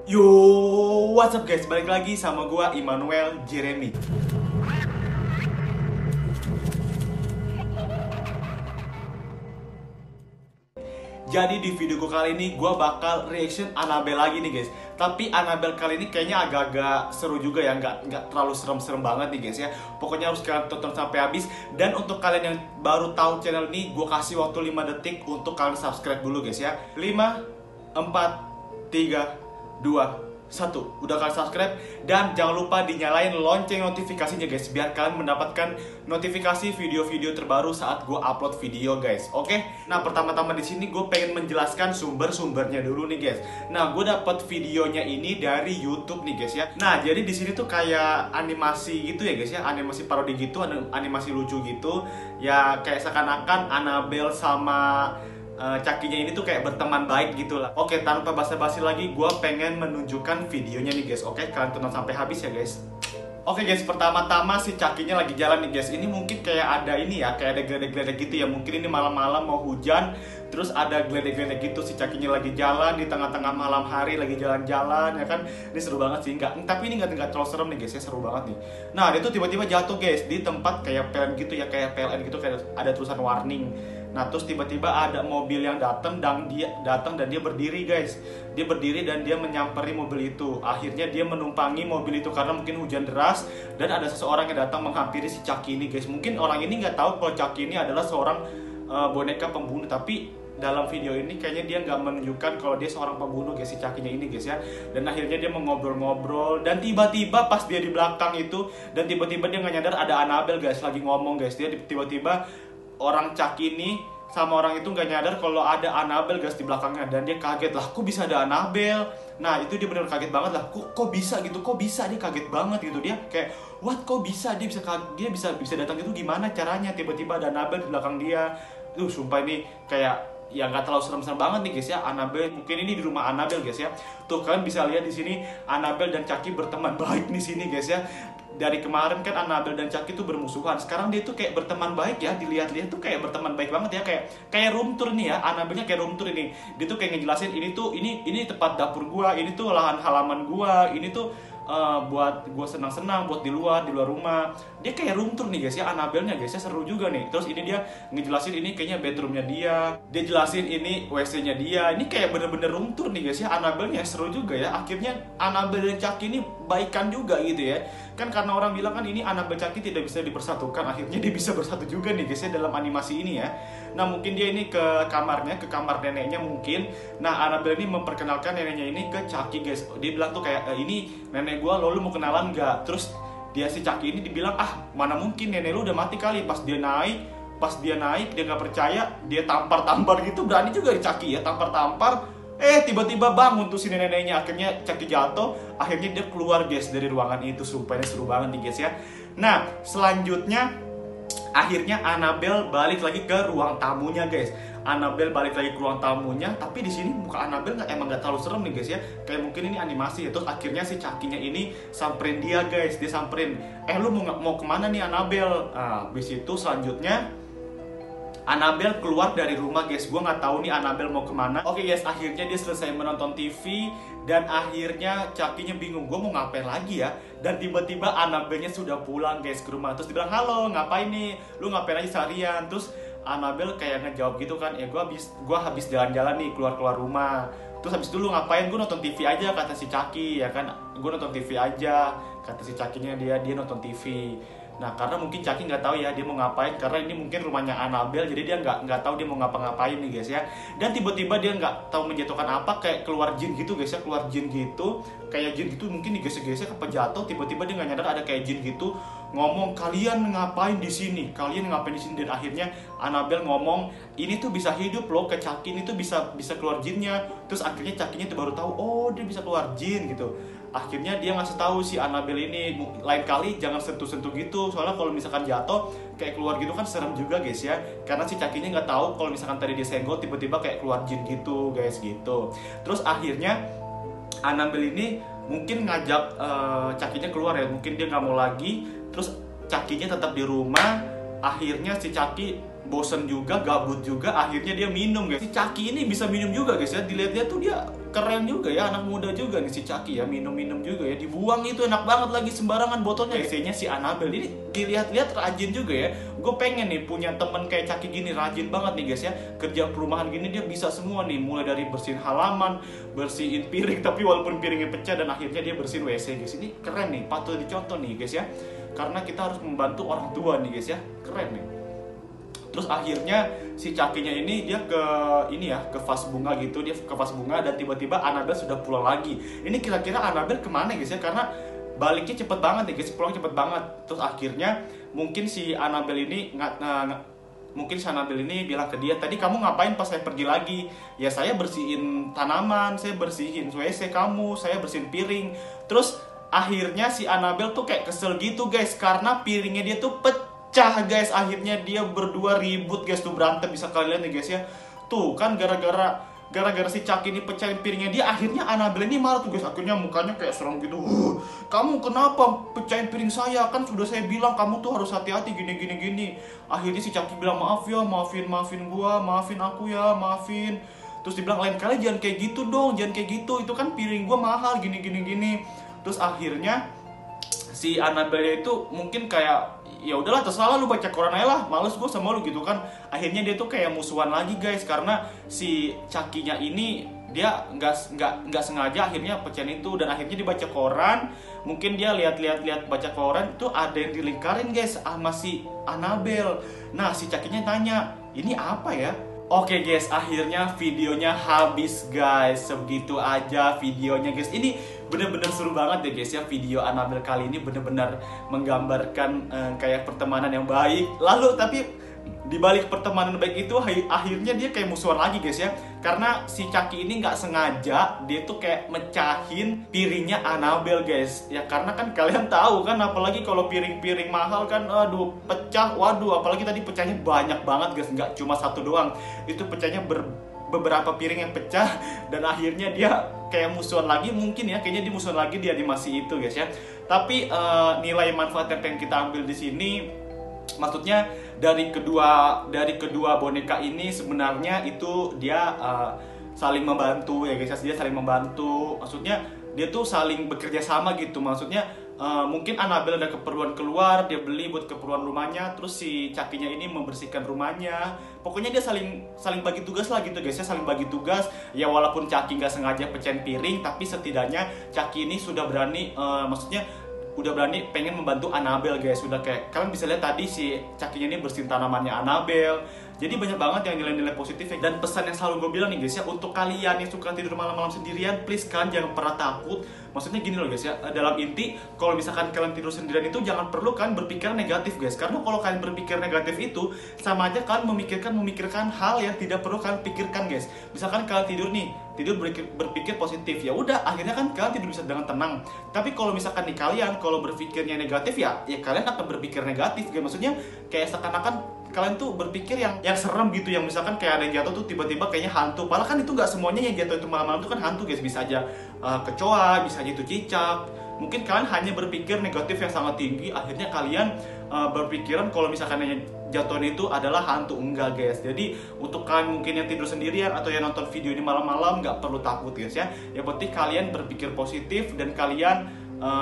Yo, what's up guys? Balik lagi sama gua Immanuel Jeremy. Jadi di video gue kali ini gue bakal reaction Annabelle lagi nih guys. Tapi Annabelle kali ini kayaknya agak-agak seru juga ya, nggak terlalu serem-serem banget nih guys ya. Pokoknya harus kalian tonton sampai habis. Dan untuk kalian yang baru tahu channel ini, gue kasih waktu 5 detik untuk kalian subscribe dulu guys ya. 5, 4, 3, 2, 1. Udah kalian subscribe dan jangan lupa dinyalain lonceng notifikasinya guys, biar kalian mendapatkan notifikasi video-video terbaru saat gue upload video guys. Oke? Nah, pertama-tama di sini gue pengen menjelaskan sumber-sumbernya dulu nih guys. Nah, gue dapat videonya ini dari YouTube nih guys ya. Nah, jadi di sini tuh kayak animasi gitu ya guys ya, animasi parodi gitu, animasi lucu gitu. Ya kayak seakan-akan Annabelle sama Cakinya ini tuh kayak berteman baik gitu lah. Oke, tanpa basa-basi lagi, gue pengen menunjukkan videonya nih guys. Oke, kalian tonton sampai habis ya guys. Oke guys, pertama-tama si Cakinya lagi jalan nih guys. Ini mungkin kayak ada ini ya, kayak ada geledek-geledek gitu ya. Mungkin ini malam-malam mau hujan, terus ada geledek-geledek gitu. Si Cakinya lagi jalan di tengah-tengah malam hari, lagi jalan-jalan ya kan. Ini seru banget sih, tapi ini nggak terlalu serem nih guys ya, seru banget nih. Nah, dia tuh tiba-tiba jatuh guys di tempat kayak PLN gitu ya, kayak PLN gitu, kayak ada tulisan warning. Nah, terus tiba-tiba ada mobil yang datang dan dia berdiri guys. Dia berdiri dan dia menyamperi mobil itu. Akhirnya dia menumpangi mobil itu karena mungkin hujan deras dan ada seseorang yang datang menghampiri si Chucky ini guys. Mungkin orang ini nggak tahu kalau Chucky ini adalah seorang boneka pembunuh, tapi dalam video ini kayaknya dia nggak menunjukkan kalau dia seorang pembunuh guys, si Chucky-nya ini guys ya. Dan akhirnya dia mengobrol-ngobrol dan tiba-tiba pas dia di belakang itu dan tiba-tiba dia nggak nyadar ada Annabelle guys lagi ngomong guys. Dia tiba-tiba orang Chucky ini sama orang itu nggak nyadar kalau ada Annabelle guys di belakangnya dan dia kaget lah, kok bisa ada Annabelle. Nah, itu dia benar kaget banget lah, kok bisa gitu, kok bisa, dia kaget banget gitu. Dia kayak what, kok bisa dia bisa datang itu, gimana caranya tiba-tiba ada Annabelle di belakang dia. Sumpah ini kayak ya nggak terlalu serem-serem banget nih guys ya. Annabelle mungkin ini di rumah Annabelle guys ya. Tuh kalian bisa lihat di sini Annabelle dan Chucky berteman baik di sini guys ya. Dari kemarin kan Annabelle dan Chucky tuh bermusuhan, sekarang dia tuh kayak berteman baik ya. Dilihat-lihat tuh kayak berteman baik banget ya, kayak room tour nih ya. Annabelle-nya kayak room tour ini. Dia tuh kayak ngejelasin ini tuh ini tempat dapur gua, ini tuh lahan halaman gua, ini tuh buat gue senang-senang, buat di luar rumah. Dia kayak room tour nih guys ya, Annabelle-nya guys ya, seru juga nih. Terus ini dia ngejelasin ini kayaknya bedroomnya dia jelasin ini WC-nya dia. Ini kayak bener-bener room tour nih guys ya, Annabelle-nya seru juga ya. Akhirnya Annabelle dan Chucky ini baikan juga gitu ya. Kan karena orang bilang kan ini Annabelle Chucky tidak bisa dipersatukan, akhirnya dia bisa bersatu juga nih guys ya dalam animasi ini ya. Nah, mungkin dia ini ke kamar neneknya mungkin. Nah, Annabelle ini memperkenalkan neneknya ini ke Chucky guys. Dia bilang tuh kayak ini nenek gue, lo mau kenalan gak? Terus si Chucky ini dibilang, ah mana mungkin, nenek lu udah mati kali. Pas dia naik dia nggak percaya, dia tampar gitu. Berani juga di Chucky ya, tampar tiba-tiba bangun tuh si neneknya. Akhirnya Chucky jatuh, akhirnya dia keluar guys dari ruangan itu. Sumpah ini seru banget nih guys ya. Nah, selanjutnya akhirnya Annabelle balik lagi ke ruang tamunya guys. Annabelle balik lagi ke ruang tamunya, tapi di sini muka Annabelle emang nggak terlalu serem nih guys ya. Kayak mungkin ini animasi ya. Terus akhirnya si Chucky-nya ini samperin dia guys. Dia samperin, lu mau kemana nih Annabelle? Nah, habis itu selanjutnya Annabelle keluar dari rumah guys. Gue nggak tahu nih Annabelle mau kemana. Oke guys, akhirnya dia selesai menonton TV dan akhirnya Chucky-nya bingung, gue mau ngapain lagi ya. Dan tiba-tiba Annabelle-nya sudah pulang guys ke rumah. Terus dia bilang, halo, ngapain nih? Lu ngapain aja seharian? Terus Annabelle kayak ngejawab gitu kan, ya gue habis jalan-jalan nih, keluar rumah. Terus habis itu lu ngapain? Gue nonton TV aja, kata si Chucky ya kan. Gue nonton TV aja, kata si Chucky-nya. Dia nonton TV. Nah, karena mungkin Chucky nggak tahu ya dia mau ngapain, karena ini mungkin rumahnya Annabelle, jadi dia nggak tahu dia mau ngapa-ngapain nih guys ya. Dan tiba-tiba dia nggak tahu menjatuhkan apa, kayak keluar jin gitu guys ya, keluar jin gitu, kayak jin gitu mungkin digesek-gesek apa jatuh. Tiba-tiba dia nggak nyadar ada kayak jin gitu ngomong, kalian ngapain di sini, dan akhirnya Annabelle ngomong, ini tuh bisa hidup loh, ke Chucky ini tuh bisa keluar jinnya. Terus akhirnya Chucky-nya tuh baru tahu, oh dia bisa keluar jin gitu. Akhirnya dia ngasih tahu si Annabelle ini, lain kali jangan sentuh-sentuh gitu, soalnya kalau misalkan jatuh kayak keluar gitu kan serem juga guys ya. Karena si Chucky-nya nggak tahu kalau misalkan tadi dia senggol tiba-tiba kayak keluar jin gitu guys gitu. Terus akhirnya Annabelle ini mungkin ngajak Chucky-nya keluar ya, mungkin dia nggak mau lagi. Terus Chucky-nya tetap di rumah. Akhirnya si Chucky bosen juga, gabut juga, akhirnya dia minum guys. Si Chucky ini bisa minum juga guys ya, dilihat-lihat tuh dia keren juga ya, anak muda juga nih si Chucky ya, minum-minum juga ya, dibuang itu enak banget lagi sembarangan botolnya. Biasanya si Annabelle ini dilihat-lihat rajin juga ya. Gue pengen nih punya temen kayak Chucky gini, rajin banget nih guys ya, kerja perumahan gini dia bisa semua nih, mulai dari bersihin halaman, bersihin piring, tapi walaupun piringnya pecah dan akhirnya dia bersihin WC guys. Ini keren nih, patut dicontoh nih guys ya, karena kita harus membantu orang tua nih guys ya, keren nih. Terus akhirnya si Chucky-nya ini dia ke vas bunga gitu, dia ke vas bunga dan tiba-tiba Annabelle sudah pulang lagi. Ini kira-kira Annabelle kemana guys ya, karena baliknya cepet banget ya guys, pulang cepet banget. Terus akhirnya mungkin si Annabelle ini bilang ke dia, tadi kamu ngapain pas saya pergi lagi? Ya saya bersihin tanaman, saya bersihin WC kamu, saya bersihin piring. Terus akhirnya si Annabelle tuh kayak kesel gitu guys, karena piringnya dia tuh pecah guys. Akhirnya dia berdua ribut guys, tuh berantem, bisa kalian lihat nih guys ya. Tuh kan gara-gara si Chucky ini pecahin piringnya dia, akhirnya Annabelle ini marah tuh guys. Akhirnya mukanya kayak serem gitu. Kamu kenapa pecahin piring saya? Kan sudah saya bilang kamu tuh harus hati-hati gini. Akhirnya si Chucky bilang, maaf ya, maafin gua, maafin aku ya, maafin. Terus dibilang, lain kali jangan kayak gitu dong, jangan kayak gitu, itu kan piring gua mahal gini. Terus akhirnya si Annabelle itu mungkin kayak, ya udahlah terserah lu, baca koran aja lah, males gue sama lu gitu kan. Akhirnya dia tuh kayak musuhan lagi guys, karena si Chucky-nya ini dia nggak sengaja akhirnya pecahin itu, dan akhirnya dibaca koran. Mungkin dia lihat baca koran tuh ada yang dilingkarin guys sama si Annabelle. Nah si Chucky-nya tanya, ini apa ya? Oke guys, akhirnya videonya habis guys. Segitu aja videonya guys. Ini bener-bener seru banget ya guys ya. Video Annabelle kali ini bener-bener menggambarkan kayak pertemanan yang baik. Lalu tapi dibalik pertemanan baik itu akhirnya dia kayak musuhan lagi guys ya, karena si Chucky ini nggak sengaja dia tuh kayak mecahin piringnya Annabelle guys ya. Karena kan kalian tahu kan, apalagi kalau piring-piring mahal kan, aduh pecah, waduh, apalagi tadi pecahnya banyak banget guys, nggak cuma satu doang, itu pecahnya beberapa piring yang pecah. Dan akhirnya dia kayak musuhan lagi, mungkin ya, kayaknya dia musuhan lagi di animasi itu guys ya. Tapi nilai manfaat yang pengen kita ambil di sini, maksudnya dari kedua boneka ini sebenarnya itu dia saling membantu ya guys. Dia saling membantu, maksudnya dia tuh saling bekerja sama gitu. Maksudnya mungkin Annabelle ada keperluan keluar, dia beli buat keperluan rumahnya, terus si Chucky-nya ini membersihkan rumahnya. Pokoknya dia saling bagi tugas lah gitu guys ya, saling bagi tugas. Ya walaupun Chucky nggak sengaja pecahin piring, tapi setidaknya Chucky ini sudah berani, maksudnya udah berani pengen membantu Annabelle guys. Udah kayak kalian bisa lihat tadi si Chucky-nya ini bersihin tanamannya Annabelle. Jadi banyak banget yang nilai-nilai positifnya. Dan pesan yang selalu gue bilang nih guys ya, untuk kalian yang suka tidur malam-malam sendirian, please kalian jangan pernah takut. Maksudnya gini loh guys ya, dalam inti kalau misalkan kalian tidur sendirian itu jangan perlu kalian berpikir negatif guys. Karena kalau kalian berpikir negatif itu sama aja kalian memikirkan hal yang tidak perlu kalian pikirkan guys. Misalkan kalian tidur berpikir positif, ya udah akhirnya kan kalian tidur bisa dengan tenang. Tapi kalau misalkan nih kalian kalau berpikirnya negatif ya kalian akan berpikir negatif guys. Maksudnya kayak seakan-akan kalian tuh berpikir yang serem gitu, yang misalkan kayak ada yang jatuh tuh tiba-tiba kayaknya hantu. Padahal kan itu nggak semuanya yang jatuh itu malam-malam itu kan hantu guys. Bisa aja kecoa, bisa aja itu cicak. Mungkin kalian hanya berpikir negatif yang sangat tinggi, akhirnya kalian berpikiran kalau misalkan yang jatuh itu adalah hantu. Enggak guys. Jadi untuk kalian mungkin yang tidur sendirian atau yang nonton video ini malam-malam, nggak perlu takut guys ya. Yang penting kalian berpikir positif dan kalian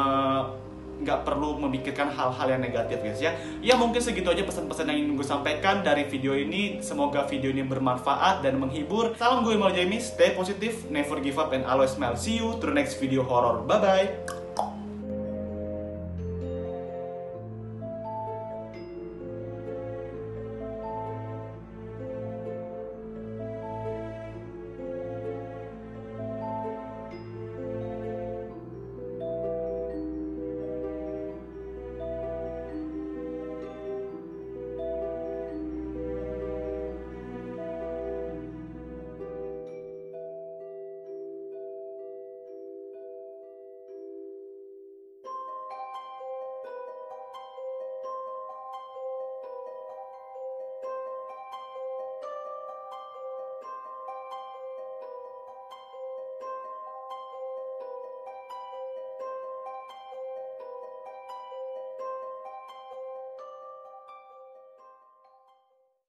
nggak perlu memikirkan hal-hal yang negatif guys ya. Ya mungkin segitu aja pesan-pesan yang ingin gue sampaikan dari video ini. Semoga video ini bermanfaat dan menghibur. Salam gue Imam Jamie, stay positive, never give up and always smile. See you to the next video horror. Bye bye.